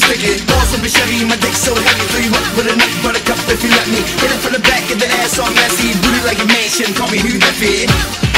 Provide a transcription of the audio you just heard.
sticky. Balls will be shaggy, my dick so heavy. Fill you up with a nut buttercup if you let me. Hit it from the back of the ass all messy. Booty like a mansion, call me Hugh Hefty.